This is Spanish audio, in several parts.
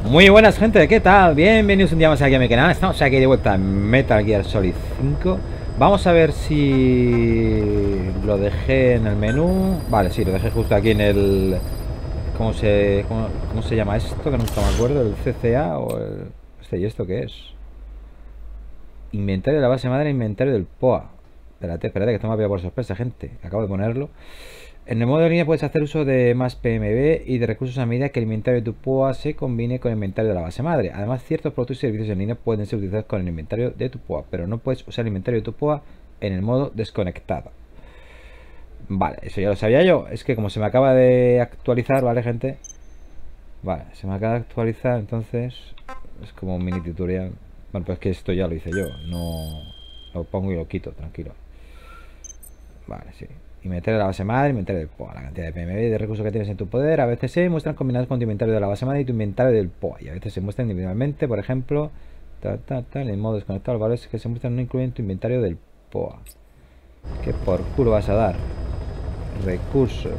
Muy buenas gente, ¿qué tal? Bienvenidos un día más aquí a mi canal. Estamos aquí de vuelta en Metal Gear Solid 5. Vamos a ver si lo dejé en el menú. Vale, sí, lo dejé justo aquí en el... ¿Cómo se llama esto? Que nunca me acuerdo. ¿El CCA o el...? ¿Y esto qué es? Inventario de la base madre, inventario del POA. Espérate, que esto me ha pillado por sorpresa, gente. Acabo de ponerlo. En el modo de línea puedes hacer uso de más PMB y de recursos a medida que el inventario de tu POA se combine con el inventario de la base madre. Además, ciertos productos y servicios en línea pueden ser utilizados con el inventario de tu POA, pero no puedes usar el inventario de tu POA en el modo desconectado. Vale, eso ya lo sabía yo. Es que como se me acaba de actualizar, ¿vale, gente? Vale, se me acaba de actualizar, entonces es como un mini tutorial. Bueno, pues que esto ya lo hice yo. No lo pongo y lo quito, tranquilo. Vale, sí. Inventario de la base madre, inventario del POA. La cantidad de PMB y de recursos que tienes en tu poder a veces se muestran combinados con tu inventario de la base madre y tu inventario del POA. Y a veces se muestran individualmente, por ejemplo, en modo desconectado, los valores que se muestran no incluyen tu inventario del POA. ¿Qué por culo vas a dar? Recursos.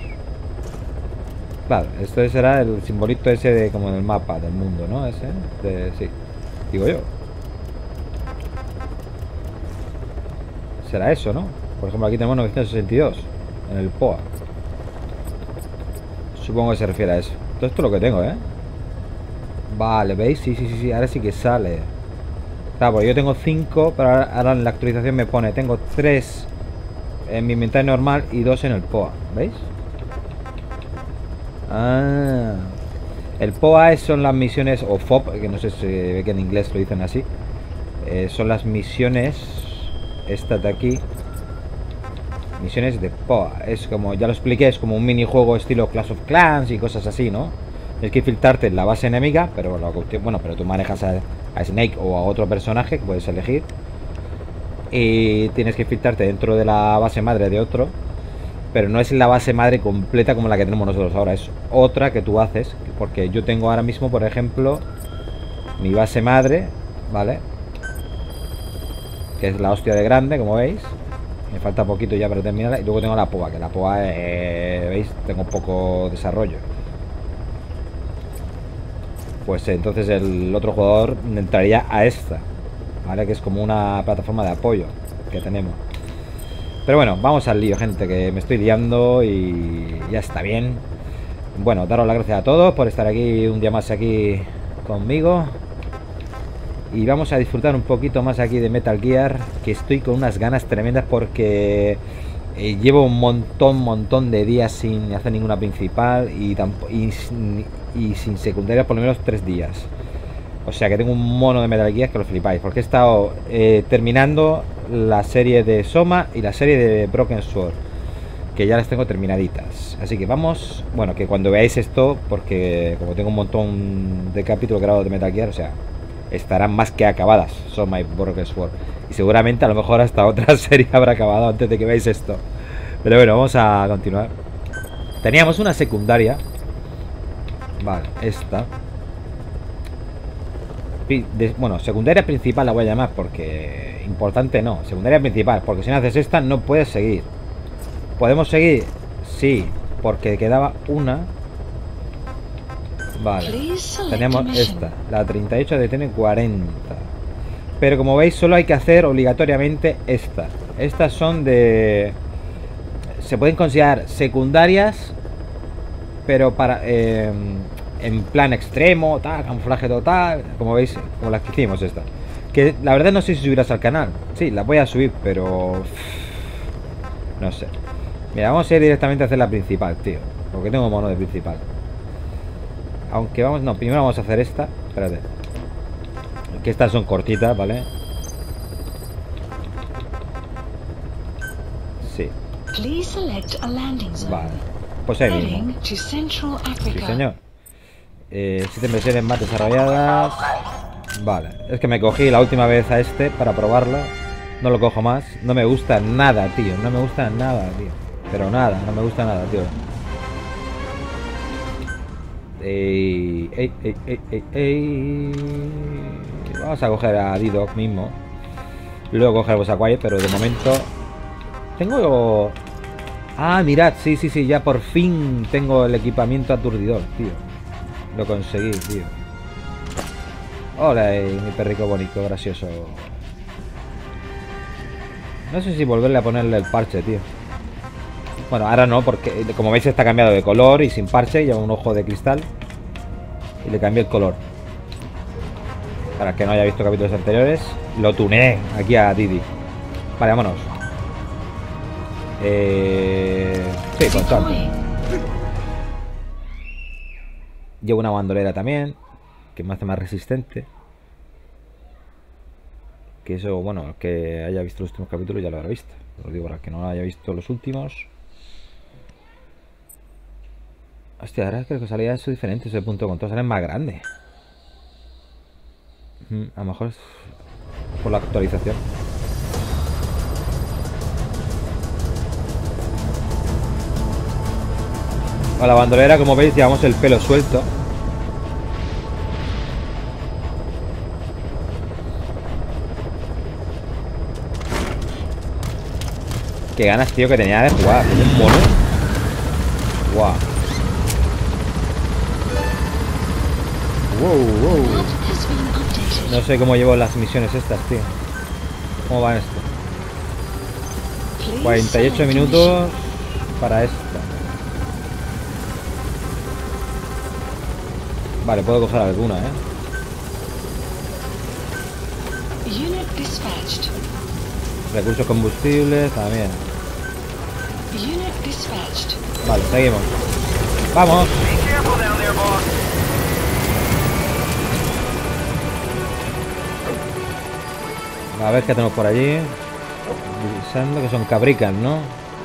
Claro, esto será el simbolito ese de como en el mapa del mundo, ¿no? Ese, sí, digo yo. Será eso, ¿no? Por ejemplo, aquí tenemos 962 en el POA. Supongo que se refiere a eso. Todo esto es lo que tengo, ¿eh? Vale, ¿veis? Sí, ahora sí que sale. Claro, porque yo tengo 5, pero ahora en la actualización me pone tengo 3 en mi inventario normal y 2 en el POA. ¿Veis? Ah, el POA son las misiones, o FOB, que no sé si ve que en inglés lo dicen así. Son las misiones, estas de aquí. Misiones de POA. Es como, ya lo expliqué, es como un minijuego estilo Clash of Clans y cosas así, ¿no? Tienes que filtrarte en la base enemiga, pero pero tú manejas a Snake o a otro personaje que puedes elegir. Y tienes que filtrarte dentro de la base madre de otro. Pero no es la base madre completa como la que tenemos nosotros ahora. Es otra que tú haces. Porque yo tengo ahora mismo, por ejemplo, mi base madre, ¿vale? Que es la hostia de grande, como veis. Me falta poquito ya para terminarla. Y luego tengo la POA, que la POA, ¿veis? Tengo poco desarrollo. Pues entonces el otro jugador entraría a esta, ¿vale? Que es como una plataforma de apoyo que tenemos. Pero bueno, vamos al lío, gente, que me estoy liando y ya está bien. Bueno, daros las gracias a todos por estar aquí un día más aquí conmigo. Y vamos a disfrutar un poquito más aquí de Metal Gear, que estoy con unas ganas tremendas porque llevo un montón de días sin hacer ninguna principal y sin secundarias por lo menos 3 días. O sea que tengo un mono de Metal Gear que lo flipáis, porque he estado terminando la serie de Soma y la serie de Broken Sword, que ya las tengo terminaditas. Así que vamos, bueno, que cuando veáis esto, porque como tengo un montón de capítulos grabados de Metal Gear, o sea, estarán más que acabadas Soma y Broken Sword. Y seguramente a lo mejor hasta otra serie habrá acabado antes de que veáis esto. Pero bueno, vamos a continuar. Teníamos una secundaria. Vale, esta. Bueno, secundaria principal la voy a llamar porque... Importante no, secundaria principal. Porque si no haces esta no puedes seguir. ¿Podemos seguir? Sí, porque quedaba una. Vale, tenemos esta, la 38 de TN 40. Pero como veis solo hay que hacer obligatoriamente esta. Estas son de... Se pueden considerar secundarias, pero para... en plan extremo, tal, camuflaje total. Como veis, como las que hicimos esta. Que la verdad no sé si subirás al canal. Sí, la voy a subir, pero... No sé. Mira, vamos a ir directamente a hacer la principal, tío. Porque tengo mono de principal. Aunque vamos... No, primero vamos a hacer esta. Espérate. Que estas son cortitas, ¿vale? Sí. Vale. Pues ahí mismo. Sí, señor. 7 versiones más desarrolladas. Vale. Es que me cogí la última vez a este para probarlo. No lo cojo más. No me gusta nada, tío. No me gusta nada, tío. Pero nada, no me gusta nada, tío. Vamos a coger a D-Dog mismo. Luego cogeremos a Quiet, pero de momento tengo... Ah, mirad, sí, ya por fin tengo el equipamiento aturdidor, tío. Lo conseguí, tío. Hola, mi perrico bonito, gracioso. No sé si volverle a ponerle el parche, tío. Bueno, ahora no, porque como veis está cambiado de color y sin parche. Lleva un ojo de cristal. Y le cambié el color. Para el que no haya visto capítulos anteriores. Lo tuneé aquí a Didi. Vale, vámonos. Sí, pues tanto. Llevo una bandolera también, que me hace más resistente. Que eso, bueno, el que haya visto los últimos capítulos ya lo habrá visto. Lo digo para el que no haya visto los últimos. Hostia, ahora creo que salía eso diferente, ese punto de control. Sale más grande. A lo mejor es por la actualización. A la bandolera, como veis, llevamos el pelo suelto. Qué ganas, tío, que tenía de jugar. Como un mono. Guau. Wow. No sé cómo llevo las misiones estas, tío. ¿Cómo van esto? 48 minutos para esta. Vale, puedo coger alguna, Recursos combustibles también. Vale, seguimos. ¡Vamos! A ver qué tenemos por allí. Pensando que son cabricas, ¿no?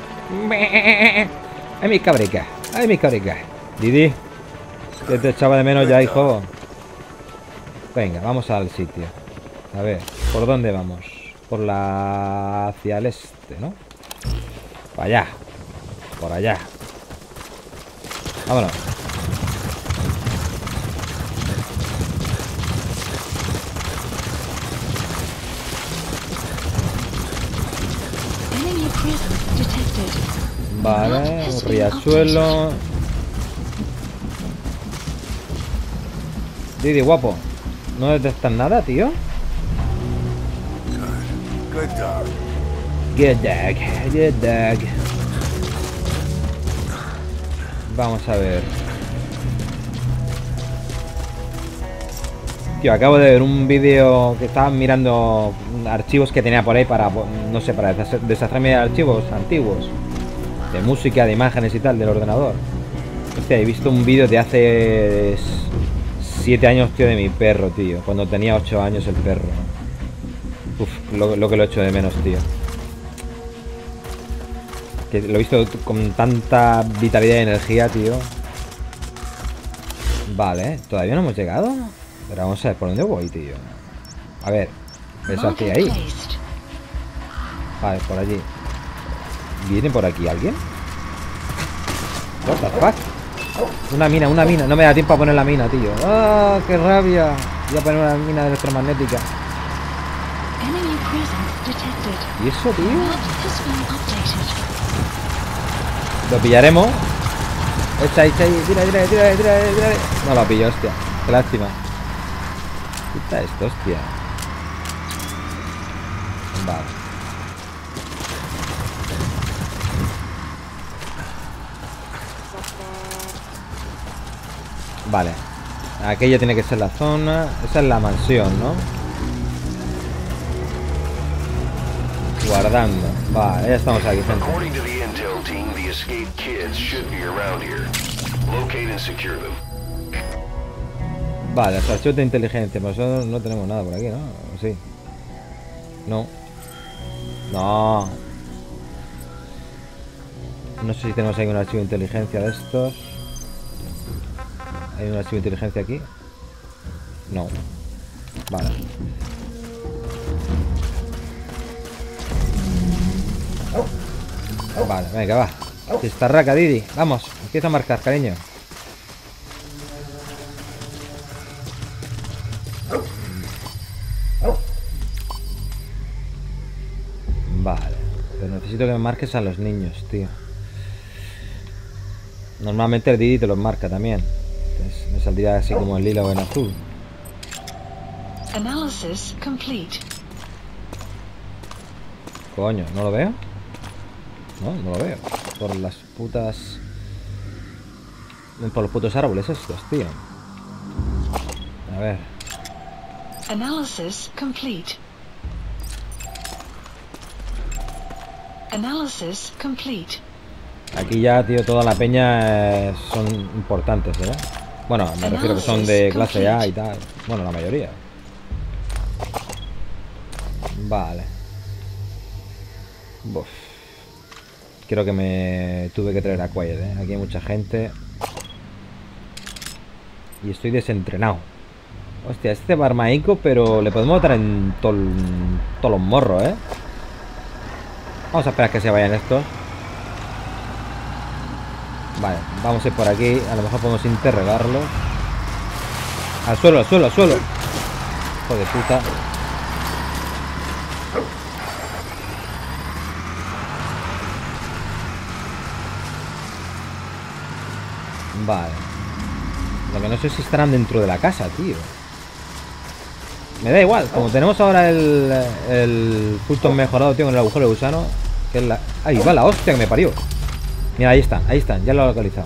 ¡Ay, mis cabricas! ¡Ay, mis cabricas! Didi, que te echaba de menos ya, hijo. Venga, vamos al sitio. A ver, ¿por dónde vamos? Por la... hacia el este, ¿no? Para allá. Por allá. Vámonos. Vale, un riachuelo. Didi, guapo. ¿No detectas nada, tío? Good dog. Good dog. Vamos a ver. Tío, acabo de ver un vídeo que estaba mirando archivos que tenía por ahí para, no sé, para deshacerme de archivos antiguos. De música, de imágenes y tal, del ordenador. Hostia, he visto un vídeo de hace 7 años, tío, de mi perro, tío. Cuando tenía 8 años el perro. Uf, lo que lo echo de menos, tío. Que lo he visto con tanta vitalidad y energía, tío. Vale, todavía no hemos llegado. Pero vamos a ver por dónde voy, tío. A ver, eso hacia ahí. Vale, por allí. ¿Viene por aquí alguien? What the fuck? Una mina. No me da tiempo a poner la mina, tío. ¡Ah, qué rabia! Voy a poner una mina electromagnética. ¿Y eso, tío? Lo pillaremos. Echa, tira. No lo pillo, hostia. Qué lástima. Quita esto, hostia. Vale. Vale. Aquella tiene que ser la zona. Esa es la mansión, ¿no? Guardando. Vale, ya estamos aquí, gente. Vale, los archivos de inteligencia. Nosotros no tenemos nada por aquí, ¿no? ¿O sí? No. No. No sé si tenemos ahí un archivo de inteligencia de estos. ¿Hay un archivo de inteligencia aquí? No. Vale. Vale, venga, va. Chistarraca, Didi. Vamos, empieza a marcar, cariño. Vale. Pero necesito que me marques a los niños, tío. Normalmente el Didi te los marca también. Entonces me saldría así como en lila o en azul. Analysis complete. Coño, ¿no lo veo? No lo veo. Por las putas... Por los putos árboles estos, tío. A ver. Analysis complete. Analysis complete. Aquí ya, tío, toda la peña son importantes, ¿verdad? Bueno, me refiero que son de clase A y tal. Bueno, la mayoría. Vale. Buf. Creo que me tuve que traer a Quiet, ¿eh? Aquí hay mucha gente. Y estoy desentrenado. Hostia, este barmaico, pero le podemos dar en todos los morros, ¿eh? Vamos a esperar que se vayan estos. Vale, vamos a ir por aquí. A lo mejor podemos interrogarlo. Al suelo, al suelo, al suelo. Hijo de puta. Vale. Lo que no sé si estarán dentro de la casa, tío. Me da igual. Como tenemos ahora el Fulton mejorado, tío, con el agujero de gusano. Que es la... Ahí va la hostia que me parió. Mira, ahí están. Ya lo he localizado.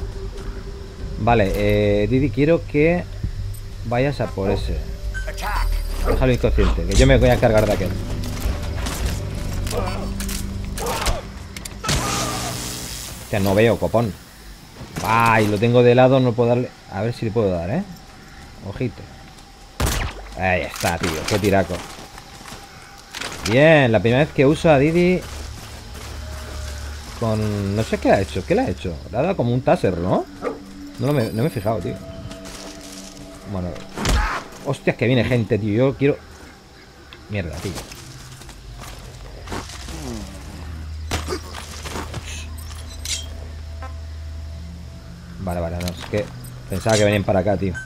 Vale, Didi, quiero que vayas a por ese. Déjalo inconsciente, que yo me voy a encargar de aquel. Que no veo, copón. Ay, lo tengo de lado, no puedo darle. A ver si le puedo dar, ¿eh? Ojito. Ahí está, tío, qué tiraco. Bien, la primera vez que uso a Didi con... No sé qué ha hecho. ¿Qué le ha hecho? Le ha dado como un taser, ¿no? No me he fijado, tío. Bueno. Hostias, que viene gente, tío. Yo quiero... Mierda, tío. Vale, no, es que pensaba que venían para acá, tío.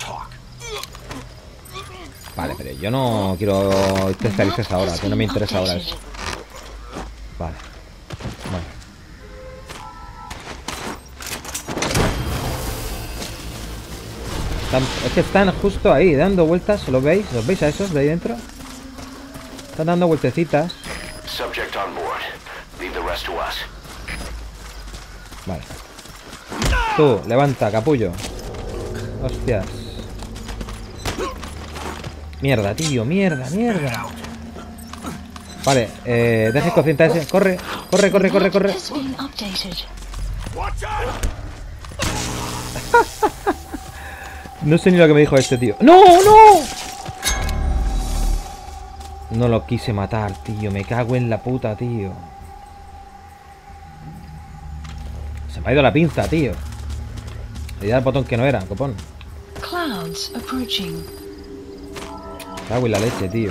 Vale, pero yo no quiero especialistas ahora, que no me interesa ahora eso. Vale. Bueno. Es que están justo ahí, dando vueltas. ¿Lo veis? ¿Los veis a esos de ahí dentro? Están dando vueltecitas. Vale. Tú, levanta, capullo. Hostias. Mierda, tío, mierda. Vale, deja inconsciente a ese. Corre. No sé ni lo que me dijo este tío. ¡No! No lo quise matar, tío. Me cago en la puta, tío. Se me ha ido la pinza, tío. Le di al botón que no era, copón. Clouds approaching. Cago en la leche, tío.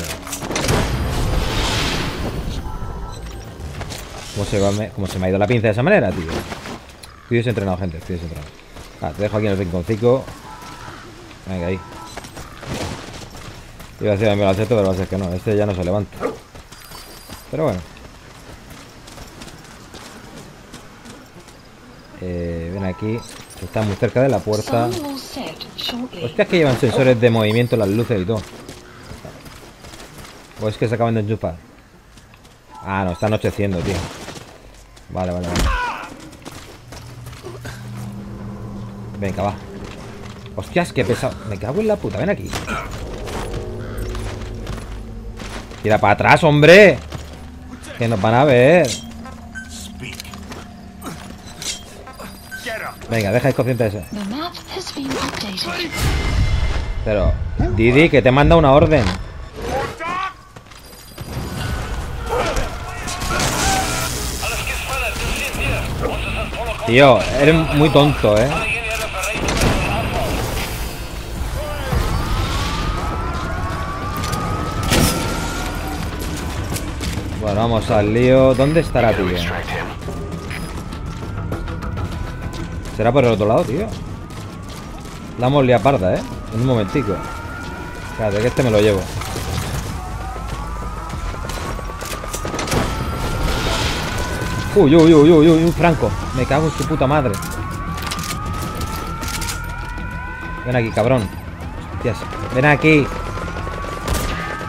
¿Cómo se me ha ido la pinza de esa manera, tío? Estoy desentrenado, gente, estoy desentrenado. Ah, te dejo aquí en el rinconcico. Venga, ahí. Iba a decir a mí lo acepto, pero va a ser que no. Este ya no se levanta. Pero bueno. Ven aquí. Está muy cerca de la puerta. Hostia, es que llevan sensores de movimiento, las luces y todo. O es que se acaban de enchufar. Ah, no, está anocheciendo, tío. Vale. Venga, va. Hostias, qué pesado. Me cago en la puta, ven aquí. Tira para atrás, hombre. Que nos van a ver. Venga, deja inconsciente ese. Pero, Didi, que te manda una orden. Tío, eres muy tonto, ¿eh? Bueno, vamos al lío. ¿Dónde estará, tío? ¿Será por el otro lado, tío? La hemos liado parda, ¿eh? En un momentico. Espérate, que este me lo llevo. Uy, un Franco. Me cago en su puta madre. Ven aquí, cabrón. Hostias. Ven aquí.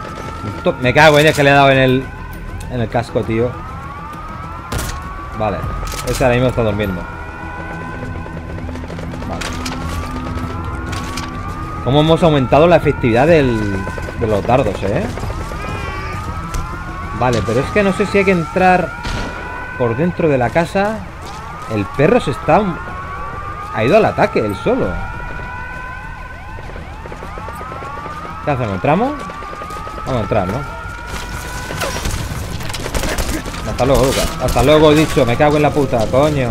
Me cago en el que le he dado en el casco, tío. Vale. Ese ahora mismo está durmiendo. Vale. Cómo hemos aumentado la efectividad de los dardos, ¿eh? Vale, pero es que no sé si hay que entrar por dentro de la casa. El perro se está... Ha ido al ataque, él solo. ¿Qué hacemos? ¿Entramos? Vamos a entrar, ¿no? Hasta luego, Lucas. Hasta luego, dicho. Me cago en la puta, coño.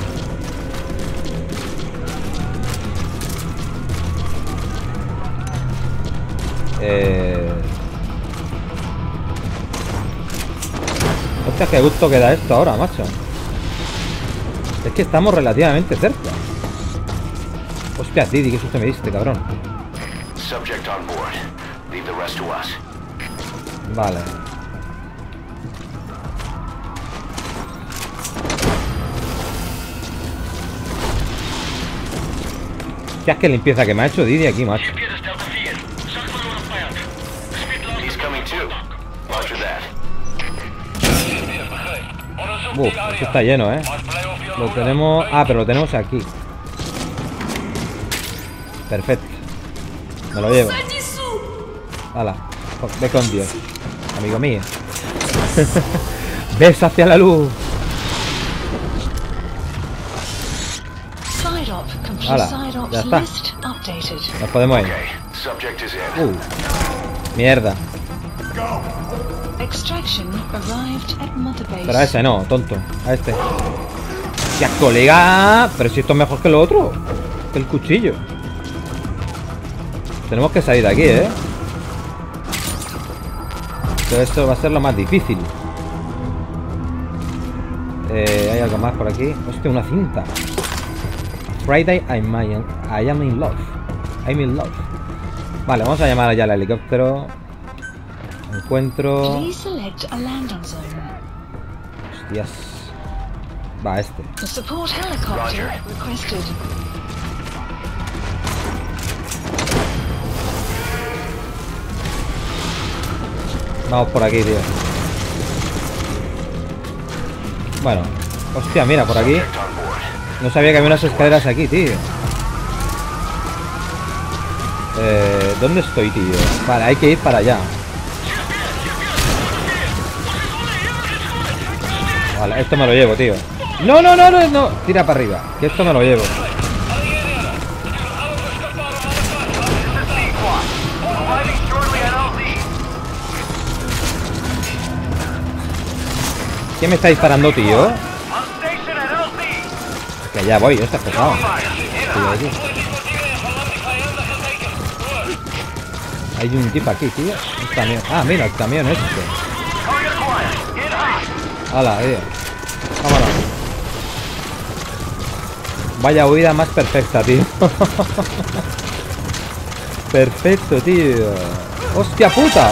Hostia, qué gusto que da esto ahora, macho. Es que estamos relativamente cerca. Hostia, Didi, qué susto me diste, cabrón. Vale. ¿Qué es que limpieza que me ha hecho Didi aquí, macho? Eso está lleno, ¿eh? Lo tenemos... Ah, pero lo tenemos aquí. Perfecto. Me lo llevo. Hala. Ve con Dios. Amigo mío. Ves hacia la luz. Hala. Ya está. Nos podemos ir. Mierda. Pero a ese no, tonto. A este. ¡Ya, colega! Pero si esto es mejor que lo otro. Que el cuchillo. Tenemos que salir de aquí, ¿eh? Pero esto va a ser lo más difícil. Hay algo más por aquí. Hostia, una cinta. Friday I am in love. I'm in love. Vale, vamos a llamar ya al helicóptero. Encuentro... Hostias. Va, este. Vamos por aquí, tío. Bueno. Hostia, mira, por aquí. No sabía que había unas escaleras aquí, tío. ¿Dónde estoy, tío? Vale, hay que ir para allá. Vale, esto me lo llevo, tío. No, no, no, no, no. Tira para arriba. Que esto me lo llevo. ¿Quién me está disparando, tío? Que ya voy, estás pesado. Hay un tipo aquí, tío. Un camión. Ah, mira, el camión este. Hala, tío. Vámonos. Vaya huida más perfecta, tío. Perfecto, tío. ¡Hostia puta!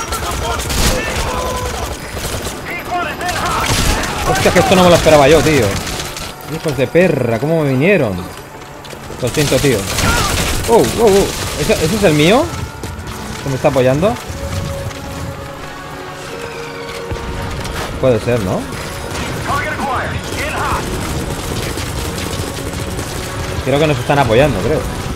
Hostia, que esto no me lo esperaba yo, tío. Hijos de perra, ¿cómo me vinieron? Lo siento, tío. ¡Oh, oh, oh! ¿Ese es el mío? ¿Que me está apoyando? Puede ser, ¿no? Creo que nos están apoyando, creo.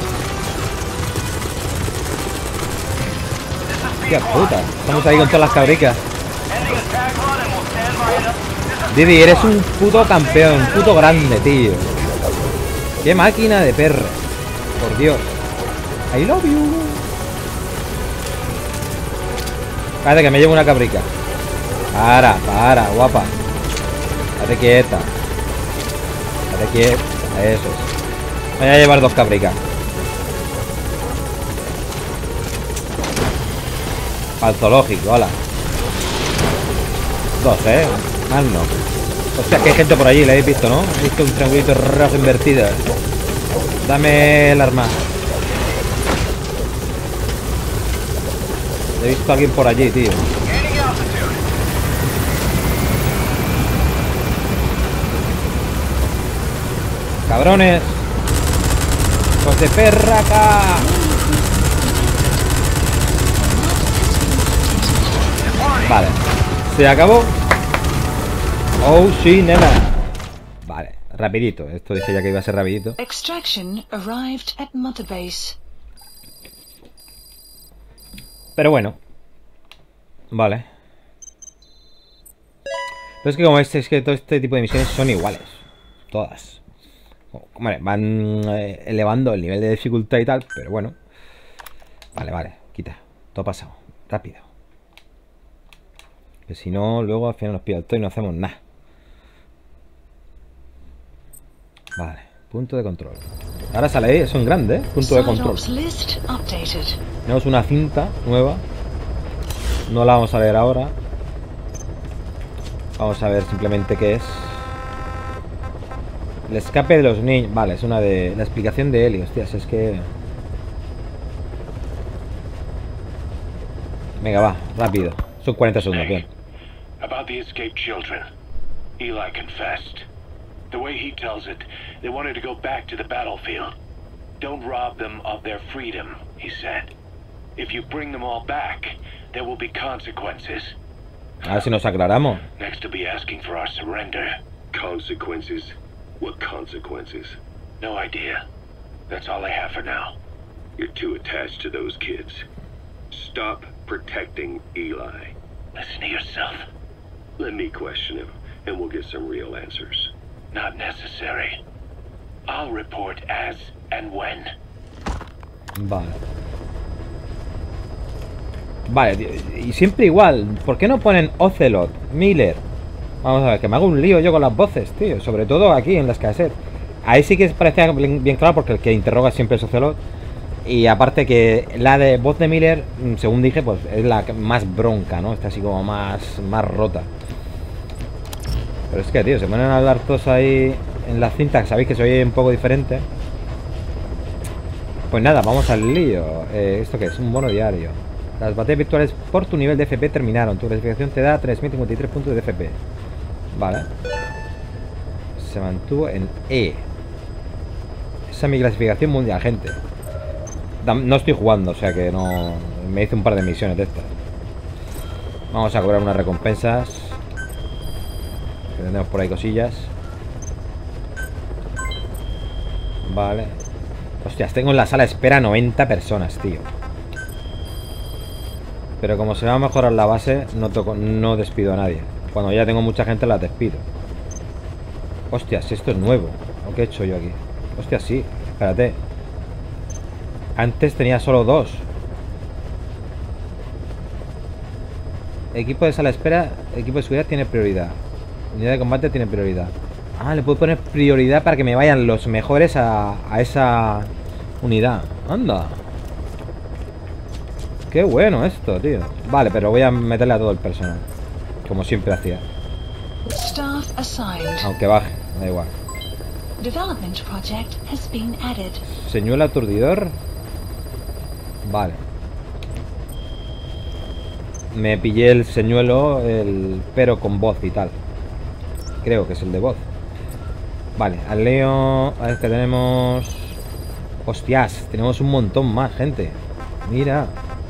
¡Qué puta! Estamos ahí con todas las cabricas. Didi, eres un puto campeón, un puto grande, tío. ¡Qué máquina de perra! Por Dios. I love you. Cállate que me llevo una cabrica. Para, guapa. Date quieta. Date quieta. Eso es. Voy a llevar 2 cabricas. Al zoológico, hola. 2, más no. Hostia, que hay gente por allí, la habéis visto, ¿no? He visto un triangulito rojo invertido. Dame el arma. He visto a alguien por allí, tío. Cabrones. ¡Hijos de perra acá! Vale. Se acabó. Oh, sí, nena. Vale, rapidito. Esto dije ya que iba a ser rapidito. Extraction arrived at Mother Base. Pero bueno. Vale. Pero es que como es que todo este tipo de misiones son iguales. Todas. Vale, van elevando el nivel de dificultad y tal, pero bueno. Vale, vale, quita. Todo pasado. Rápido. Que si no, luego al final nos pilla todo y no hacemos nada. Vale, punto de control. Ahora sale ahí, son grandes, ¿eh? Punto de control. Tenemos una cinta nueva. No la vamos a leer ahora. Vamos a ver simplemente qué es. El escape de los niños. Vale, es una de... La explicación de Eli. Hostias, es que... Venga, va, rápido. Son 40 segundos, bien. About the escaped children. Eli confessed. The way he tells it, they wanted to go back to the battlefield. Don't rob them of their freedom, he said. If you bring them all back, there will be consequences. A ver si nos aclaramos. Next to be asking for our surrender. Consequences? What consequences? No idea. That's all I have for now. You're too attached to those kids. Stop protecting Eli. Listen to yourself. Let me question him, and we'll get some real answers. Not necessary. I'll report as and when. Vale. Vale, tío, y siempre igual. ¿Por qué no ponen Ocelot, Miller? Vamos a ver, que me hago un lío yo con las voces, tío. Sobre todo aquí en las cassettes. Ahí sí que parecía bien claro porque el que interroga siempre es Ocelot. Y aparte que la de voz de Miller, según dije, pues es la más bronca, ¿no? Está así como más rota. Pero es que, tío, se ponen a hablar todos ahí en la cinta, que sabéis que se oye un poco diferente. Pues nada, vamos al lío. ¿Esto qué es? Un bono diario. Las batallas virtuales por tu nivel de FP terminaron. Tu clasificación te da 3053 puntos de FP. Vale. Se mantuvo en E. Esa es mi clasificación mundial, gente. No estoy jugando, o sea que no... Me hice un par de misiones de estas. Vamos a cobrar unas recompensas. Que tenemos por ahí cosillas. Vale. Hostias, tengo en la sala de espera 90 personas, tío. Pero como se va a mejorar la base, no despido a nadie. Cuando ya tengo mucha gente, la despido. Hostias, esto es nuevo. ¿O qué he hecho yo aquí? Hostias, sí. Espérate. Antes tenía solo 2. Equipo de sala de espera. Equipo de seguridad tiene prioridad. Unidad de combate tiene prioridad. Ah, le puedo poner prioridad para que me vayan los mejores a esa unidad. Anda. Qué bueno esto, tío. Vale, pero voy a meterle a todo el personal, como siempre hacía. Aunque baje, da igual. Señuelo aturdidor. Vale. Me pillé el señuelo, pero con voz y tal. Creo que es el de voz. Vale, al Leo. A ver que tenemos. Hostias, tenemos un montón más, gente. Mira.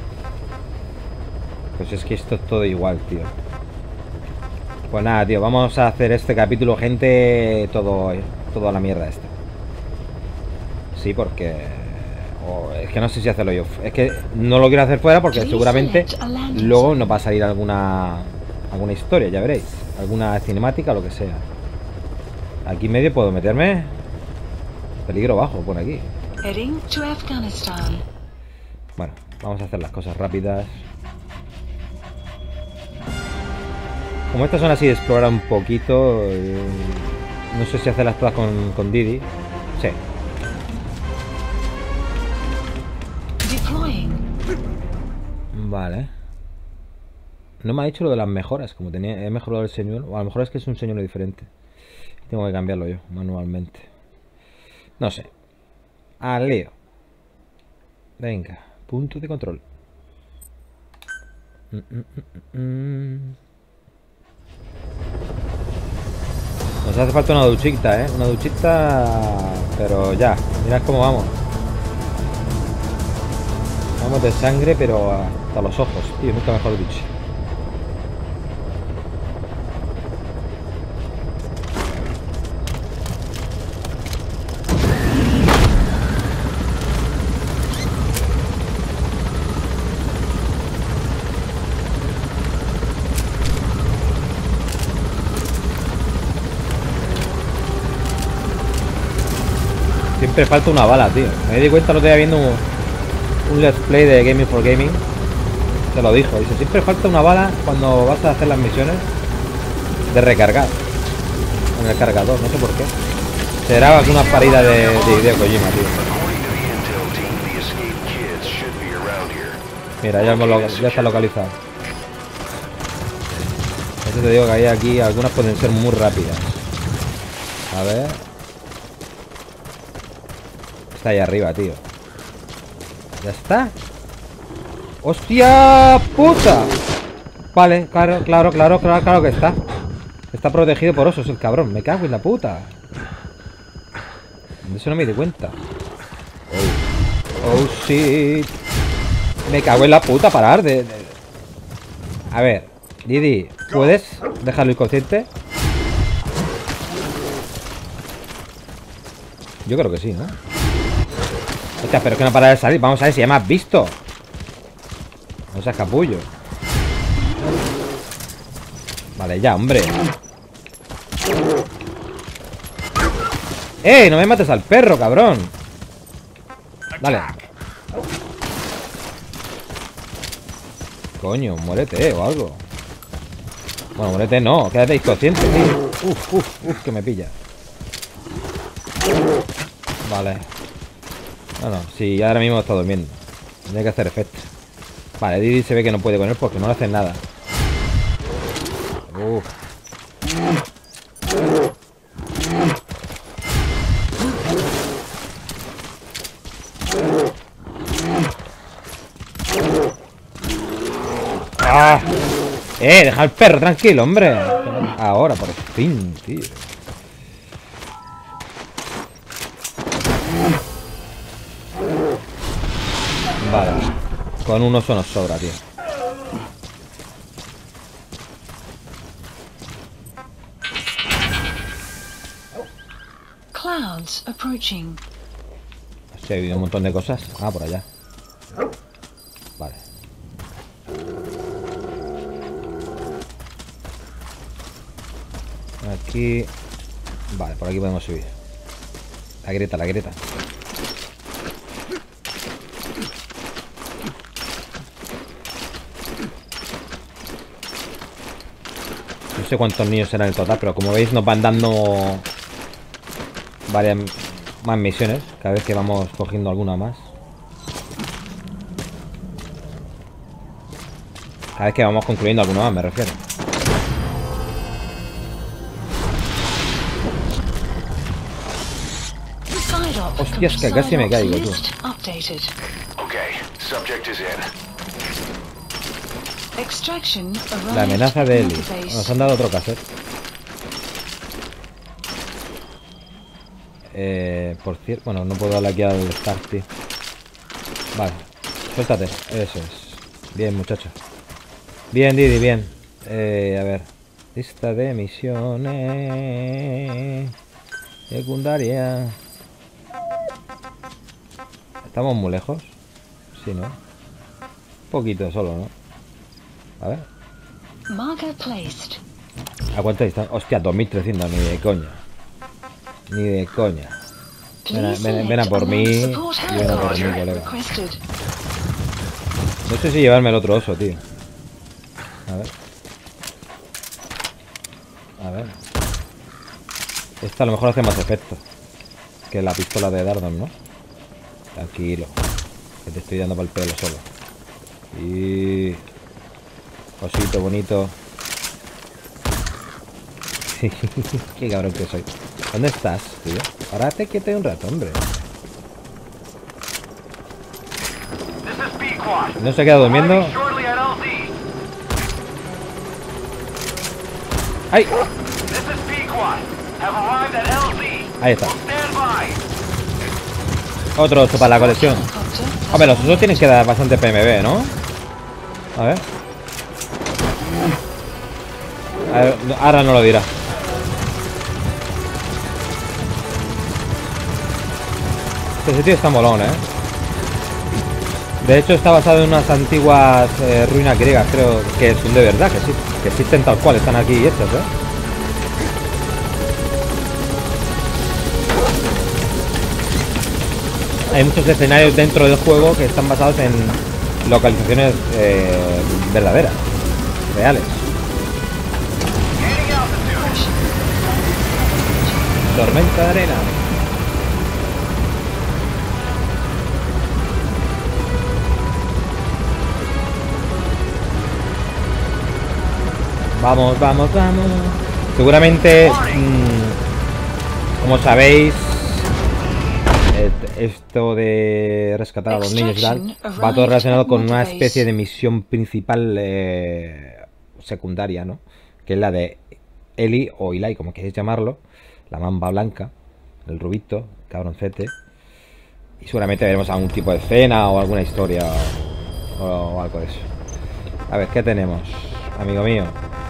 Pues es que esto es todo igual, tío. Pues nada, tío, vamos a hacer este capítulo, gente. Todo a la mierda esta. Sí, porque... es que no sé si hacerlo yo. Es que no lo quiero hacer fuera porque seguramente luego nos va a salir alguna historia, ya veréis. Alguna cinemática o lo que sea. Aquí medio puedo meterme. Peligro bajo por aquí. Bueno, vamos a hacer las cosas rápidas. Como estas son así de explorar un poquito, no sé si hacerlas todas con Didi. Sí. Vale. No me ha dicho lo de las mejoras, como he mejorado el señuelo. O a lo mejor es que es un señuelo diferente. Tengo que cambiarlo yo, manualmente. No sé. Al lío. Venga, punto de control. Nos hace falta una duchita, ¿eh? Una duchita... Pero ya, mirad cómo vamos. Vamos de sangre, pero hasta los ojos, tío, nunca mejor dicho. siempre falta una bala, tío. Me di cuenta, lo estoy viendo un let's play de Gaming for Gaming. Se lo dijo, dice, siempre falta una bala cuando vas a hacer las misiones de recargar en el cargador, no sé por qué. Será alguna parida de Hideo Kojima, tío. Mira, ya está localizado. Eso te digo que hay aquí, algunas pueden ser muy rápidas. A ver. Está ahí arriba, tío. ¿Ya está? ¡Hostia puta! Vale, claro que está. Está protegido por osos el cabrón. Me cago en la puta. De eso no me di cuenta. Oh shit. Me cago en la puta, parar de... A ver, Didi, ¿puedes dejarlo inconsciente? Yo creo que sí, ¿no? Hostia, pero es que no para de salir. Vamos a ver si ya me has visto. No seas capullo. Vale, ya, hombre. No me mates al perro, cabrón. Dale. Coño, muérete, o algo. Bueno, muérete no, quédate inconsciente, tío. Uf, que me pilla. Vale. Bueno, sí, ahora mismo está durmiendo. Tiene que hacer efecto. Vale, Didi se ve que no puede con él porque no le hacen nada. ¡Ah! Deja al perro tranquilo, hombre. Ahora, por fin, tío. Vale. Con un oso nos sobra, tío. Clouds approaching. Sí, ha habido un montón de cosas. Ah, por allá. Vale. Aquí. Vale, por aquí podemos subir. La grieta, la grieta. No sé cuántos niños serán en total, pero como veis nos van dando varias más misiones cada vez que vamos cogiendo alguna más. Cada vez que vamos concluyendo alguna más, me refiero. Hostia, es que casi me caigo, tú. La amenaza de Ellie. Nos han dado otro cassette. Por cierto, bueno, no puedo darle aquí al start, tío. Vale, suéltate, eso es. Bien, muchacho. Bien, Didi, bien. A ver. Lista de misiones secundaria. ¿Estamos muy lejos? Sí, ¿no? Un poquito solo, ¿no? A ver. ¿A cuánto distancia? Hostia, 2300, ni de coña. Ni de coña. Ven a por mí. Y ven a por mí, colega. No sé si llevarme el otro oso, tío. A ver. A ver. Esta a lo mejor hace más efecto que la pistola de dardos, ¿no? Tranquilo. Que te estoy dando para el pelo solo. Y... osito bonito. Qué cabrón que soy. ¿Dónde estás, tío? Párate quieto un rato, hombre. ¿No se ha quedado durmiendo? ¡Ay! Ahí está. Otro oso para la colección. Hombre, los osos tienen que dar bastante PMB, ¿no? A ver. A ver, ahora no lo dirá. Este sitio está molón, ¿eh? De hecho está basado en unas antiguas ruinas griegas, creo que son de verdad, que sí, que existen tal cual, están aquí hechas, ¿eh? hay muchos escenarios dentro del juego que están basados en localizaciones verdaderas, reales. Tormenta de arena. Vamos, vamos, vamos. Seguramente, como sabéis, esto de rescatar a los niños y tal va todo relacionado con una especie de misión principal secundaria, ¿no? Que es la de Eli o Eli, como queréis llamarlo, la mamba blanca, el rubito, cabroncete. Y seguramente veremos algún tipo de escena o alguna historia o algo de eso. A ver, ¿qué tenemos, amigo mío?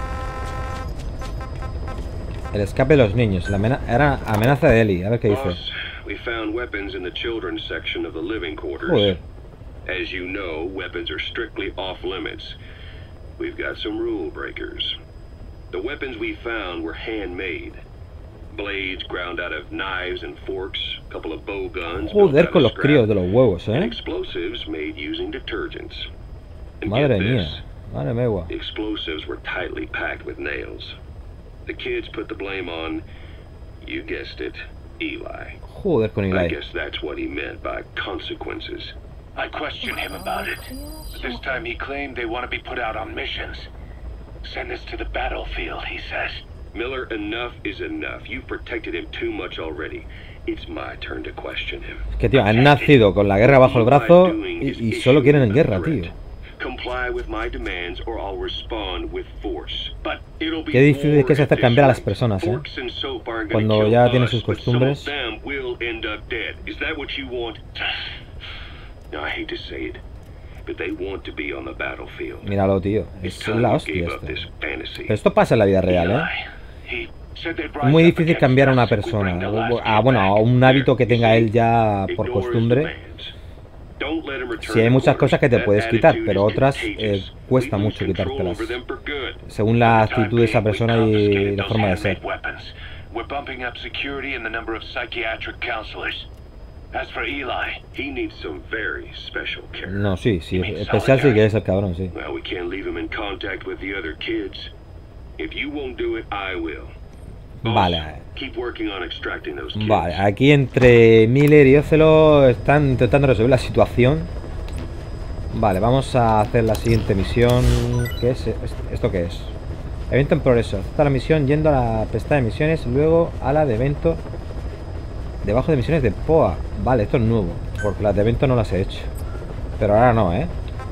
El escape de los niños, era amenaza de Eli. A ver qué dice. We found weapons in the children's section of the living quarters. Joder. As you know, weapons are strictly off limits. We've got some rule breakers. The weapons we found were handmade. Blades ground out of knives and forks, a couple of bow guns. Joder con los críos de los huevos, and explosives made using detergents. And Madre get mía, this, madre mía. the explosives were tightly packed with nails. The kids put the blame on, you guessed it, Eli. Joder con I Eli. guess that's what he meant by consequences. I questioned him about it, but this time he claimed they want to be put out on missions. Send us to the battlefield, he says. Miller, enough is enough. You've protected him too much already. It's my turn to question him. Es que, tío, han nacido con la guerra bajo el brazo y solo quieren en guerra, tío. Comply with my demands or I'll respond with force. But it'll be Qué difícil es que es hacer more cambiar a las at this personas, rate. ¿eh? Forks and soap aren't gonna Cuando kill ya tienen us, sus but some of costumbres. them will end up dead. Is that what you want? Now, I hate to say it, but they want to be on the battlefield. Míralo, tío. It's Es time la you hostia gave up este. this fantasy. Pero esto pasa en la vida real, ¿eh? He said they'd Es rise muy up difícil against cambiar a una us if we persona. bring the last A, kid bueno, a back. un hábito que tenga él ya por Ignore his costumbre. demands. Don't let him return Sí, hay to muchas quarters. cosas que te That puedes quitar, attitude pero is otras contagious. cuesta We lose mucho control quitártelas. over them for good. Según la For the time actitud de esa being, we persona y confiscated la those forma de handmade ser. weapons. We're bumping up security and the number of psychiatric counselors. As for Eli, He needs some very special care. No, sí, sí, especial sí que es el cabrón, sí. Well, we can't leave him in contact with the other kids. If you won't do it, I will. Boss, Vale. keep working on extracting those kids. Vale, aquí entre Miller y Ocelot están intentando resolver la situación. Vale, vamos a hacer la siguiente misión. ¿Qué es? ¿Esto qué es? Evento en progreso. Acepta la misión yendo a la pestaña de misiones, luego a la de evento debajo de misiones de POA. Vale, esto es nuevo, porque las de evento no las he hecho. Pero ahora no, ¿eh?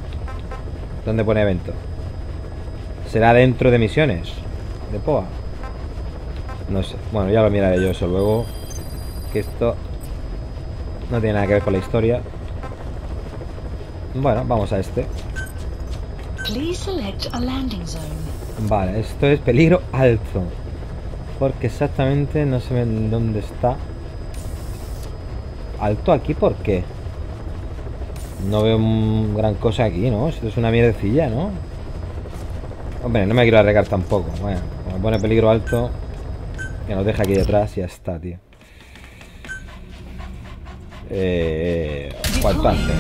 ¿Dónde pone evento? ¿Será dentro de misiones de POA? No sé. Bueno, ya lo miraré yo eso luego. Que esto no tiene nada que ver con la historia. Bueno, vamos a este. Please select a landing zone. Vale, esto es peligro alto. Porque exactamente no sé dónde está. ¿Alto aquí por qué? No veo gran cosa aquí, ¿no? Esto es una mierdecilla, ¿no? Hombre, no me quiero arriesgar tampoco. Bueno, como pone peligro alto, que nos deja aquí detrás y ya está, tío. ¿Cuál parte?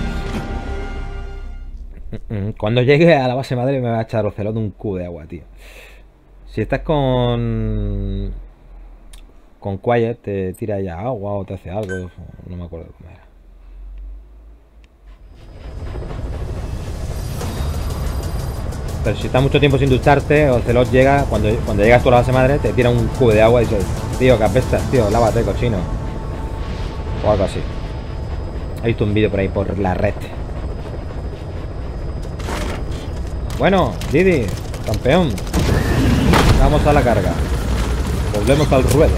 Cuando llegue a la base madre me va a echar Ocelot un cubo de agua, tío. Si estás con Quiet, te tira ya agua o te hace algo. No me acuerdo cómo era. Pero si estás mucho tiempo sin ducharte, Ocelot llega, cuando llegas tú a la base madre, te tira un cubo de agua y dices, tío, que apestas, tío, lávate, cochino. O algo así. He visto un vídeo por ahí por la red. Bueno, Didi, campeón. Vamos a la carga. Volvemos al ruedo.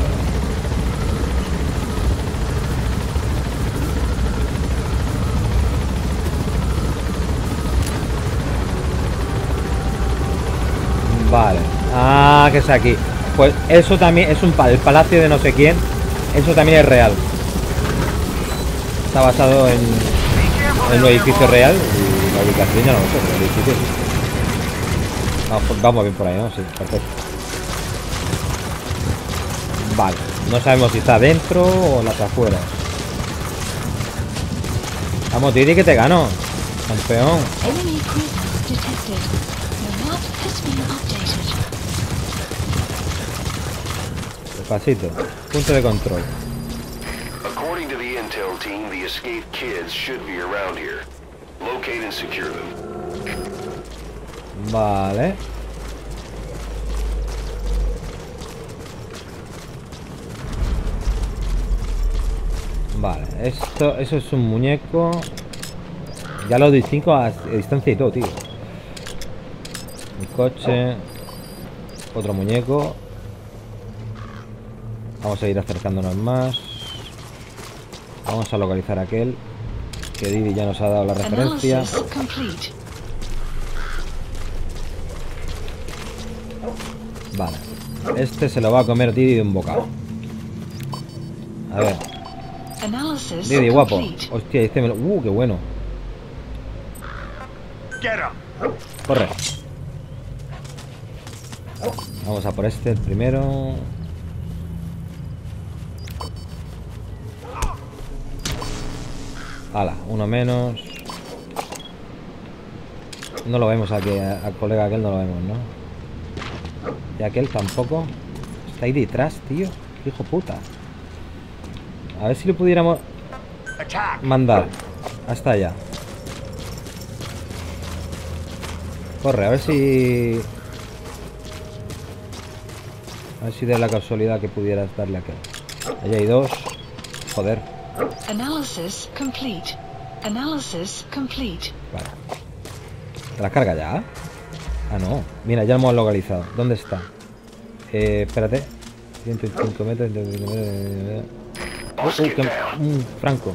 Vale. Ah, que es aquí. Pues eso también es el palacio de no sé quién. Eso también es real. Está basado en un edificio real. Y la ubicación ya no lo sé, pero el edificio sí. Vamos bien por ahí, ¿no? Sí, perfecto. Vale. No sabemos si está dentro o en las afueras. Vamos, Didi, que te gano. Campeón. Enemy presence detected. Your map has been updated. Despacito. Punto de control. According to the intel team, the escaped kids should be around here. Locate and secure them. Vale. Vale, eso es un muñeco. Ya lo distingo a distancia y todo, tío. Un coche. Otro muñeco. Vamos a ir acercándonos más. Vamos a localizar aquel que Didi ya nos ha dado la referencia. Analysis complete. Vale. Este se lo va a comer Didi de un bocado. A ver. Analysis Didi, guapo. complete. Hostia, este me lo... qué bueno. Corre. Vamos a por este el primero. Hala, uno menos. No lo vemos aquí, al colega aquel no lo vemos, ¿no? Y aquel tampoco. Está ahí detrás, tío. Hijo puta. A ver si lo pudiéramos mandar hasta allá. Corre, a ver si... A ver si de la casualidad que pudieras darle a aquel. Allá hay dos. Joder. Analysis complete. Analysis complete. Vale. ¿Te la carga ya? Ah, no. Mira, ya lo hemos localizado. ¿Dónde está? Espérate. 105 metros. Un franco.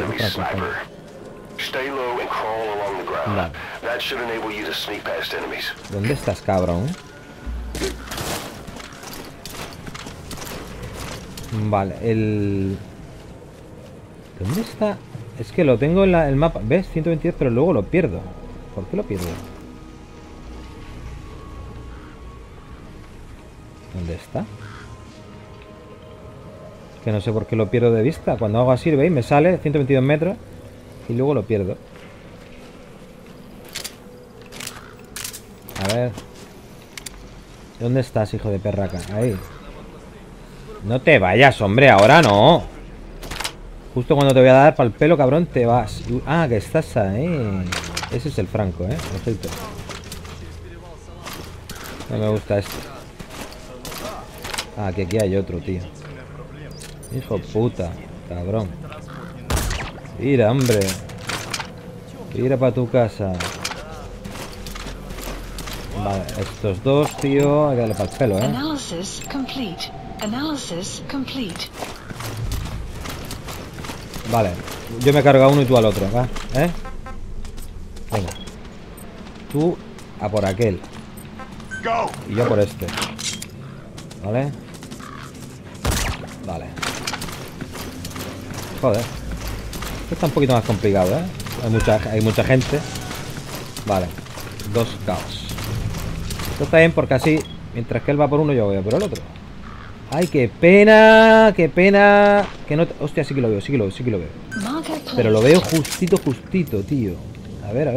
Stay low and crawl along the ground. Vale. That should enable you to sneak past enemies. ¿Dónde estás, cabrón? Vale, ¿dónde está? Es que lo tengo en el mapa. ¿Ves? 122, pero luego lo pierdo. ¿Por qué lo pierdo? ¿Dónde está? Que no sé por qué lo pierdo de vista. Cuando hago así, ¿veis? Me sale 122 metros y luego lo pierdo. A ver. ¿Dónde estás, hijo de perraca? Ahí. No te vayas, hombre, ahora no. Justo cuando te voy a dar para el pelo, cabrón, te vas. Ah, que estás ahí. Ese es el franco, ojito. No me gusta este. Ah, que aquí hay otro, tío. Hijo puta, cabrón. Mira, hombre. Mira para tu casa. Vale, estos dos, tío, hay que darle para el pelo, Analysis complete. Analysis complete. Vale, yo me cargo a uno y tú al otro, ¿va? Venga. Tú a por aquel. Y yo por este. ¿Vale? Vale. Joder. Esto está un poquito más complicado, Hay mucha gente. Vale. Dos caos. Esto está bien porque así, mientras que él va por uno, yo voy a por el otro. Ay, qué pena. Qué pena. Que no... Hostia, sí que lo veo, sí que lo veo. Pero lo veo justito, tío. A ver.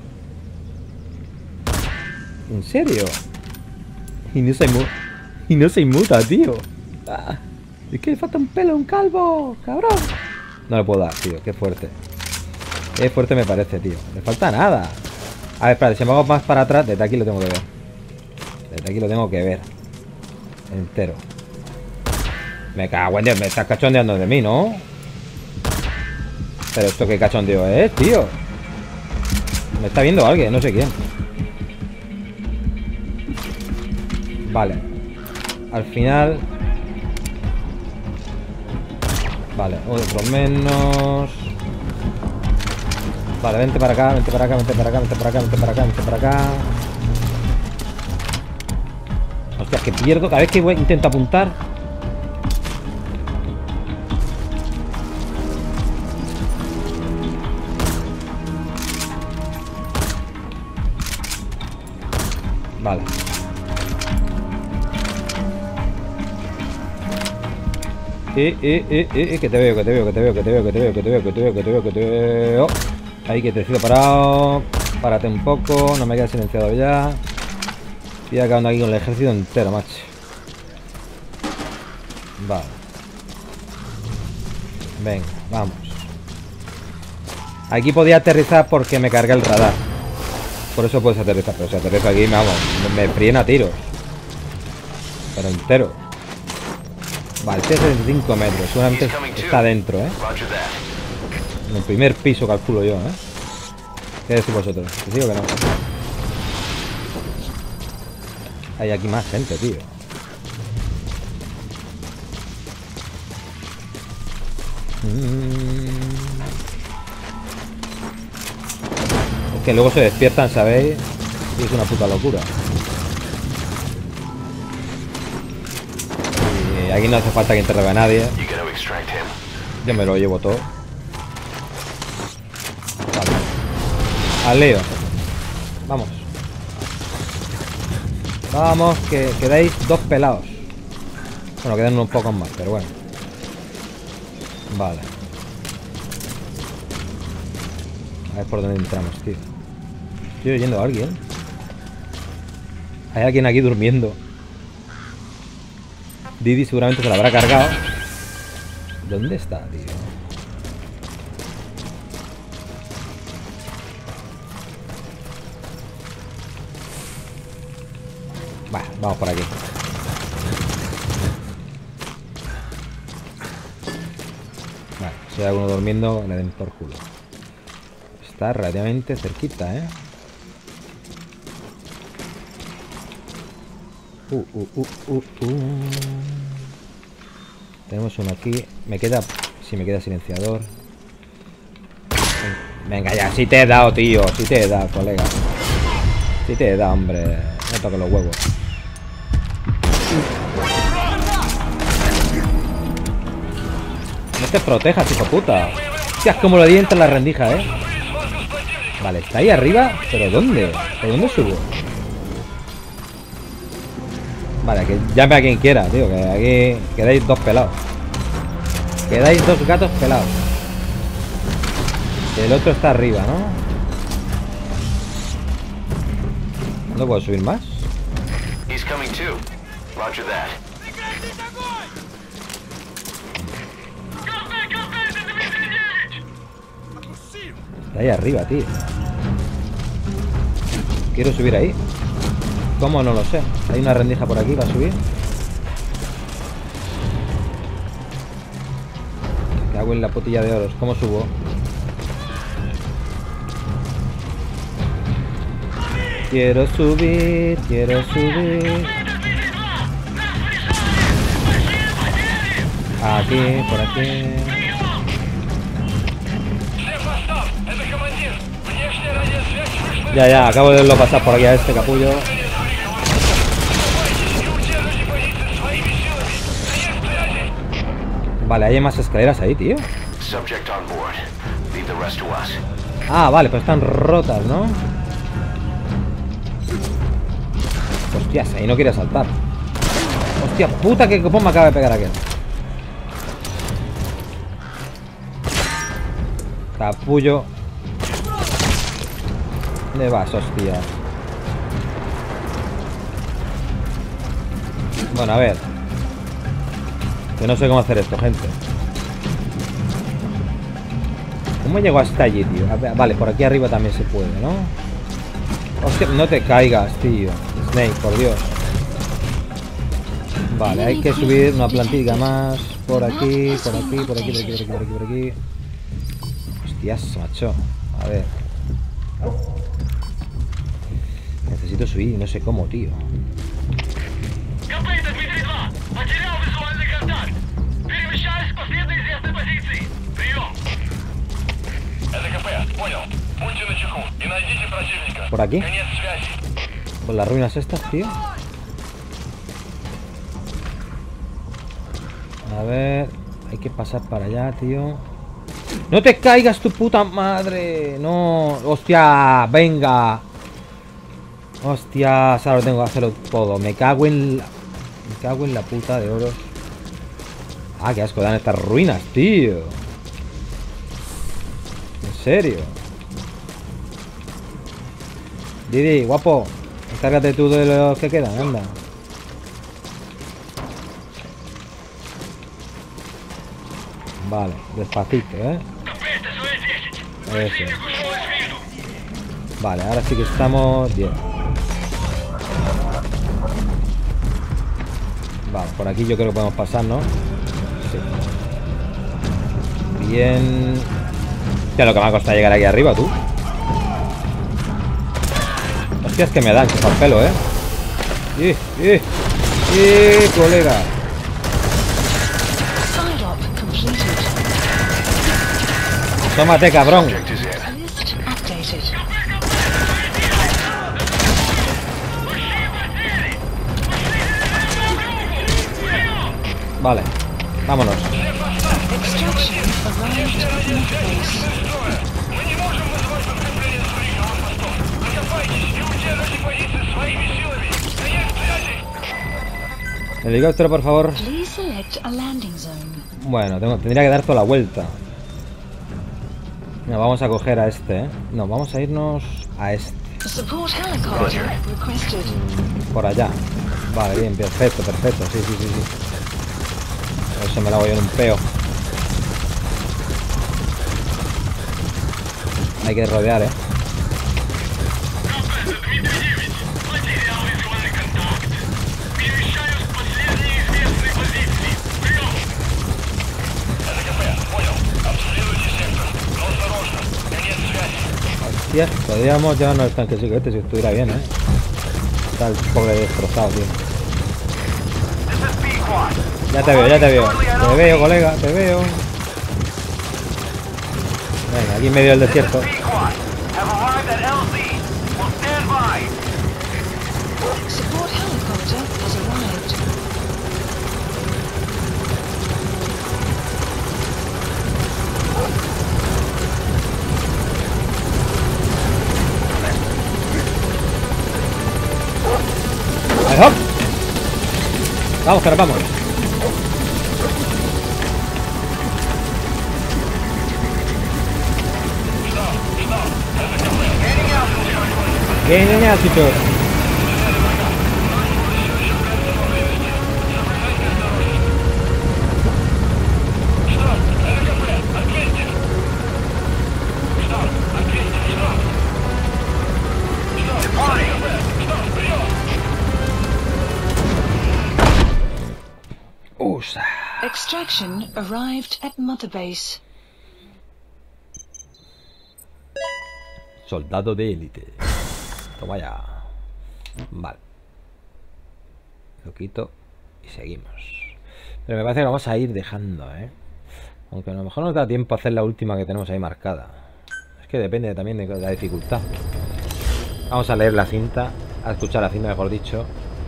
¿En serio? Y no se inmuta, tío. Ah, es que le falta un pelo, un calvo, cabrón. No le puedo dar, tío, qué fuerte. Qué fuerte me parece, tío. Le falta nada. A ver, espérate, si me hago más para atrás, desde aquí lo tengo que ver. Desde aquí lo tengo que ver. Entero. Me cago en Dios, me estás cachondeando de mí, ¿no? Pero esto qué cachondeo es, tío. Me está viendo alguien, no sé quién. Vale. Al final. Vale, otro menos. Vale, vente para acá. Hostia, que pierdo cada vez que intento apuntar. Vale. Que te veo. Ahí que te decido parado. Párate un poco, no me queda silenciado ya. Estoy acabando aquí con el ejército entero, macho. Vale. Venga, vamos. Aquí podía aterrizar porque me carga el radar. Por eso puedes aterrizar. Pero si aterrizo aquí, vamos, me fríen a tiros. Pero entero. Vale, estoy a 75 metros. Seguramente está dentro, ¿eh? En el primer piso calculo yo, ¿eh? ¿Qué decís vosotros? ¿Que sí o que no? Hay aquí más gente, tío. Es que luego se despiertan, ¿sabéis? Y es una puta locura. Y aquí no hace falta que interrogue a nadie. Yo me lo llevo todo. Vale. Al lío. Vamos. Vamos, que quedáis dos pelados. Bueno, quedan unos pocos más, pero bueno. Vale. A ver por dónde entramos, tío. Estoy oyendo a alguien. Hay alguien aquí durmiendo. Didi seguramente se la habrá cargado. ¿Dónde está, tío? Vale, vamos por aquí. Vale, si hay alguno durmiendo, le den por culo. Está relativamente cerquita, ¿eh? Tenemos uno aquí. Me queda... Sí, me queda silenciador. Venga ya, si te he dado, tío. Si te he dado, colega. Si te he dado, hombre. No toques los huevos. No te protejas, hijo puta. Hostia, es como lo di entre las rendijas, ¿eh? Vale, está ahí arriba. ¿Pero dónde? ¿Por dónde subo? Vale, que llame a quien quiera, tío. Que aquí quedáis dos pelados. Quedáis dos gatos pelados. El otro está arriba, ¿no? ¿No puedo subir más? Está ahí arriba, tío. Quiero subir ahí. ¿Cómo? No lo sé. Hay una rendija por aquí para subir. Me cago en la potilla de oros. ¿Cómo subo? Quiero subir, quiero subir. Aquí, por aquí. Ya, acabo de verlo pasar por aquí a este capullo. Vale, hay más escaleras ahí, tío. Ah, vale, pues están rotas, ¿no? Hostias, ahí no quiere saltar. Hostia puta, que copón me acaba de pegar aquel. Capullo. ¿Dónde vas, hostia? Bueno, a ver. Que no sé cómo hacer esto, gente. ¿Cómo llego hasta allí, tío? Vale, por aquí arriba también se puede, ¿no? Hostia, no te caigas, tío. Snake, por Dios. Vale, hay que subir una plantilla más. Por aquí, por aquí, por aquí, por aquí, por aquí, por aquí, por aquí. Hostias, macho. A ver. Necesito subir, no sé cómo, tío. ¿Por aquí? ¿Por las ruinas estas, tío? A ver... Hay que pasar para allá, tío. ¡No te caigas, tu puta madre! ¡No! ¡Hostia! ¡Venga! ¡Hostias! Ahora tengo que hacerlo todo. Me cago en la... Me cago en la puta de oro. Ah, qué asco dan estas ruinas, tío. En serio. Didi, guapo, encárgate tú de los que quedan, anda. Vale, despacito, Eso. Vale, ahora sí que estamos bien. Vale, por aquí yo creo que podemos pasar, ¿no? Sí. Bien. Ya lo que me ha costado llegar aquí arriba, tú. Hostias, que me dan, que por pelo, colega. Tómate, cabrón. Vale, vámonos. Helicóptero, por favor. Bueno, tendría que dar toda la vuelta. No, vamos a coger a este, No, vamos a irnos a este. Por allá. Vale, bien, perfecto, perfecto. Sí. Eso me la voy en un peo. Hay que rodear, Hostia, podríamos llevarnos el tanquecito este si estuviera bien, Está el pobre destrozado, tío. Ya te veo. Te veo, colega, te veo. Venga, aquí en medio del desierto. Vamos, pero vamos. Genial, chicos. Extraction arrived at Mother Base. Soldado de élite. Toma ya. Vale. Lo quito y seguimos. Pero me parece que lo vamos a ir dejando, Aunque a lo mejor nos da tiempo a hacer la última que tenemos ahí marcada. Es que depende también de la dificultad. Vamos a leer la cinta. A escuchar la cinta, mejor dicho.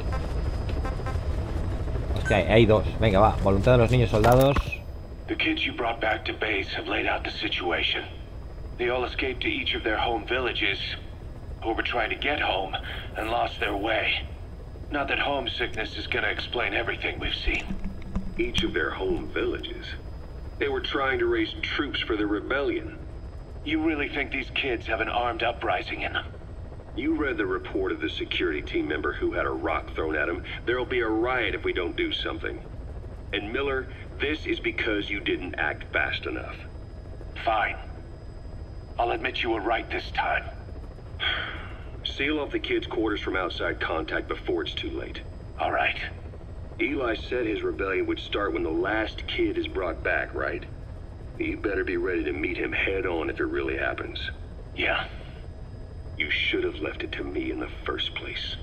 Hostia, hay dos. Venga, va. Voluntad de los niños soldados. The kids you brought back to base have laid out the situation. They all escaped to each of their home villages, or were trying to get home and lost their way. Not that homesickness is gonna explain everything we've seen. Each of their home villages? They were trying to raise troops for the rebellion. You really think these kids have an armed uprising in them? You read the report of the security team member who had a rock thrown at him. There'll be a riot if we don't do something. And Miller, this is because you didn't act fast enough. Fine. I'll admit you were right this time. Seal off the kids' quarters from outside contact before it's too late. All right. Eli said his rebellion would start when the last kid is brought back, right? You better be ready to meet him head on if it really happens. Yeah. You should have left it to me in the first place.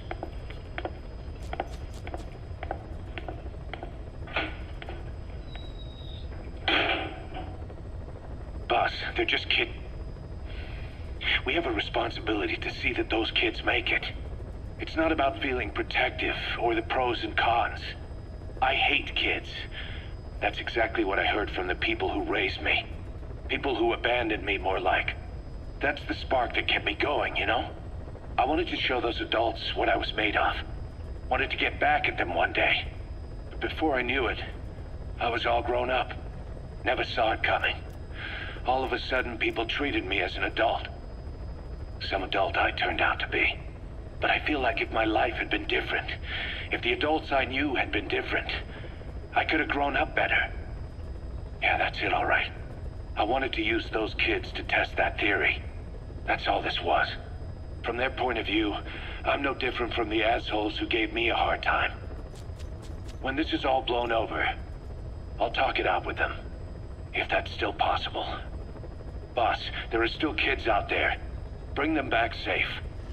Boss, they're just kids. We have a responsibility to see that those kids make it. It's not about feeling protective or the pros and cons. I hate kids. That's exactly what I heard from the people who raised me. People who abandoned me, more like. That's the spark that kept me going, you know? I wanted to show those adults what I was made of. Wanted to get back at them one day. But before I knew it, I was all grown up. Never saw it coming. All of a sudden, people treated me as an adult. Some adult I turned out to be. But I feel like if my life had been different, if the adults I knew had been different, I could have grown up better. Yeah, that's it, all right. I wanted to use those kids to test that theory. That's all this was. From their point of view, I'm no different from the assholes who gave me a hard time. When this is all blown over, I'll talk it out with them. If that's still possible. Boss, there are still kids out there. Bring them back safe.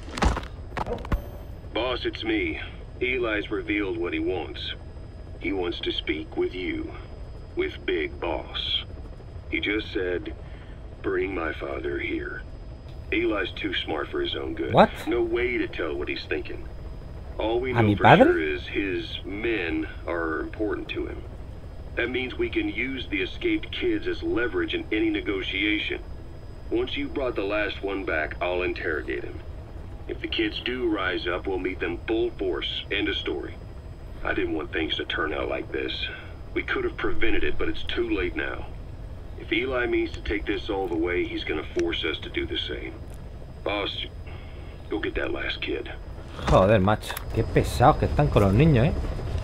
Boss, it's me. Eli's revealed what he wants. He wants to speak with you. With Big Boss. He just said, bring my father here. Eli's too smart for his own good. What? No way to tell what he's thinking. All we ¿A know mi for padre? sure is his men are important to him. That means we can use the escaped kids as leverage in any negotiation. Once you brought the last one back, I'll interrogate him. If the kids do rise up, we'll meet them full force. End of story. I didn't want things to turn out like this. We could have prevented it, but it's too late now. If Eli means to take this all the way, he's gonna force us to do the same. Boss, go get that last kid. Joder, macho. Qué pesados que están con los niños, ¿eh?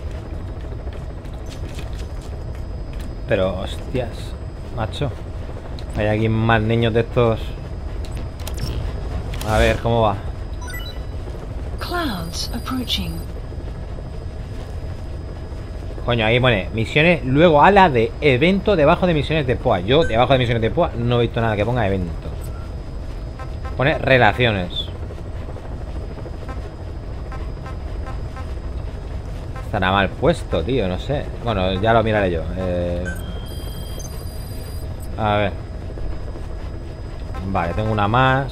Pero, hostias, macho. Hay aquí más niños de estos. A ver, ¿cómo va? Clouds approaching. Coño, ahí pone misiones, luego a la de evento debajo de misiones de POA. Yo debajo de misiones de POA no he visto nada que ponga evento. Pone relaciones. Estará mal puesto, tío, no sé. Bueno, ya lo miraré yo. A ver. Vale, tengo una más.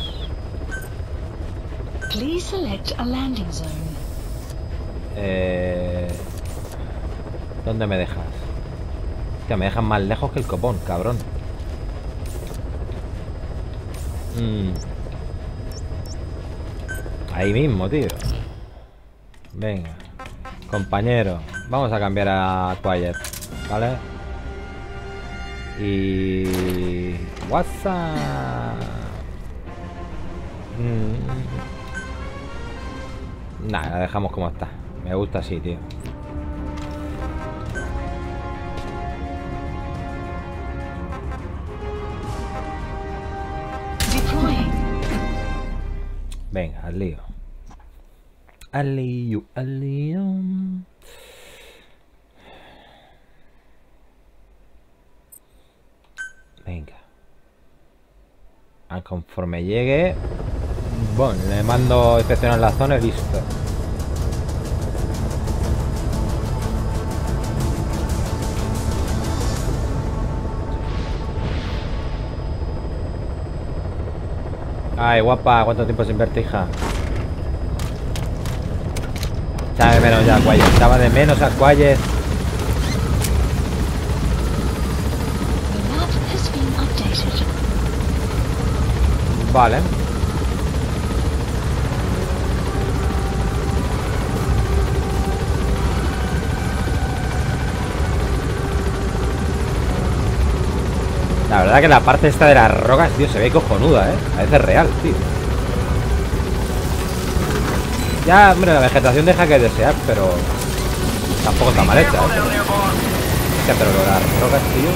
Please select a landing zone. ¿Dónde me dejas? Hostia, me dejan más lejos que el copón, cabrón. Ahí mismo, tío. Venga. Compañero. Vamos a cambiar a Quiet, ¿vale? Y... WhatsApp. Nada, la dejamos como está. Me gusta así, tío. Venga, al lío. Al lío, al lío. Venga. Conforme llegue. Bueno, le mando a inspeccionar la zona y listo. Ay, guapa, ¿cuánto tiempo sin verte, hija? Echaba de menos ya a Quiet. Echaba de menos a Quiet. The map has been updated. Vale. La verdad que la parte esta de las rocas, tío, se ve cojonuda, ¿eh? A veces real, tío. Ya, hombre, la vegetación deja que desear, pero tampoco está mal hecha, ¿eh? Hostia, pero lo de las rocas, tío.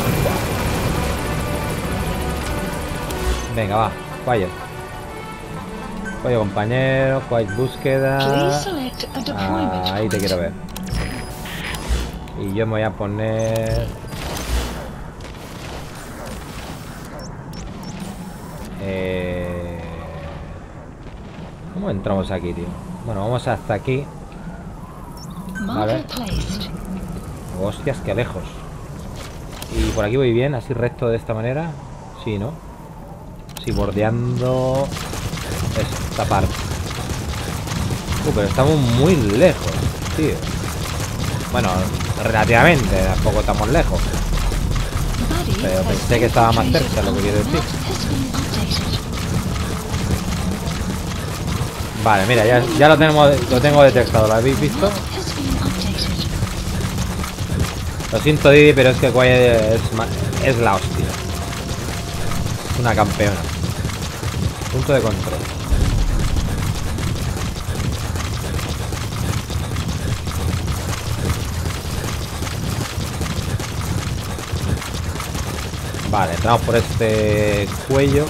Venga, va, Quiet. Oye, compañero, Quiet búsqueda. Please select a deployment Ahí te point. quiero ver. Y yo me voy a poner... ¿Cómo entramos aquí, tío? Bueno, vamos hasta aquí. Marker placed. Hostias, qué lejos. Y por aquí voy bien, así recto de esta manera. Sí, ¿no? Sí, bordeando esta parte. Pero estamos muy lejos, tío. Bueno, relativamente, tampoco estamos lejos. Pero pensé que estaba más cerca, lo que quiero decir. Vale, mira, ya lo tengo detectado, ¿lo habéis visto? Lo siento, Didi, pero es que Quiet es la hostia. Es una campeona. Punto de control. Vale, entramos por este cuello.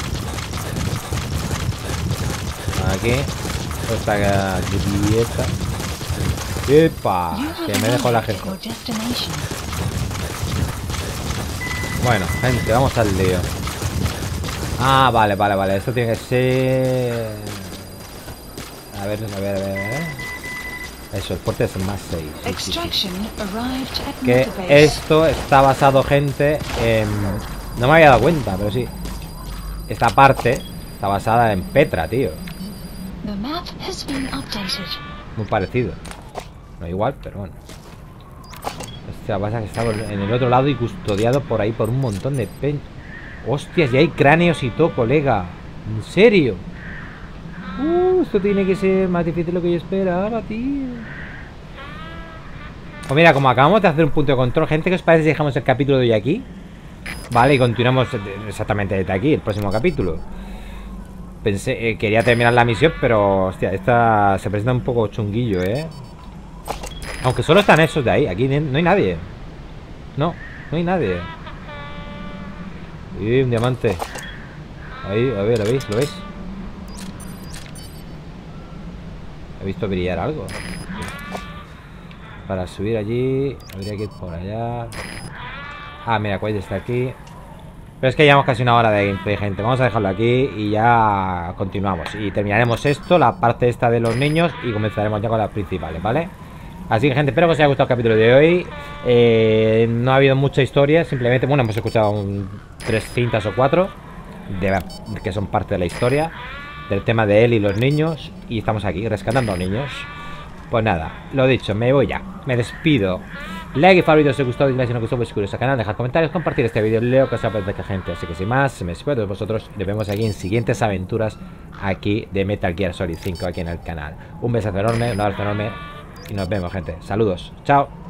Aquí. Esta grieta. ¡Epa! You have Que me dejo la arrived gente. at your destination. Bueno, gente, vamos al lío. Ah, vale, vale, vale. Esto tiene que ser... A ver. Eso, el fuerte es el más 6. Extraction arrived at Que Metabase. esto está basado, gente, en... No me había dado cuenta, pero sí. Esta parte está basada en Petra, tío. The map has been updated. Muy parecido. No igual, pero bueno. Hostia, pasa que está en el otro lado y custodiado por ahí por un montón de Hostias, y hay cráneos y todo, colega. ¿En serio? Esto tiene que ser más difícil de lo que yo esperaba, tío. Pues mira, como acabamos de hacer un punto de control, gente, ¿qué os parece si dejamos el capítulo de hoy aquí? Vale, y continuamos exactamente desde aquí, el próximo capítulo. Pensé, quería terminar la misión, pero, hostia, esta se presenta un poco chunguillo, Aunque solo están esos de ahí, aquí no hay nadie. No hay nadie. Y un diamante. Ahí, a ver, ¿lo veis? ¿Lo veis? He visto brillar algo. Para subir allí habría que ir por allá. Ah, mira, Quaid está aquí. Pero es que llevamos casi una hora de gameplay, gente. Vamos a dejarlo aquí y ya continuamos. Y terminaremos esto, la parte esta de los niños, y comenzaremos ya con las principales, ¿vale? Así que, gente, espero que os haya gustado el capítulo de hoy. No ha habido mucha historia, simplemente, bueno, hemos escuchado 3 cintas o 4 que son parte de la historia, del tema de él y los niños. Y estamos aquí, rescatando a los niños. Pues nada, lo dicho, me voy ya. Me despido. Like y favorito si os gustó, dislike si no os gustó, pues suscribiros al canal, dejad comentarios, compartir este vídeo, leo que os apetezca, gente. Así que sin más, me despido de vosotros y nos vemos aquí en siguientes aventuras aquí de Metal Gear Solid 5 aquí en el canal. Un besazo enorme, un abrazo enorme y nos vemos, gente. Saludos, chao.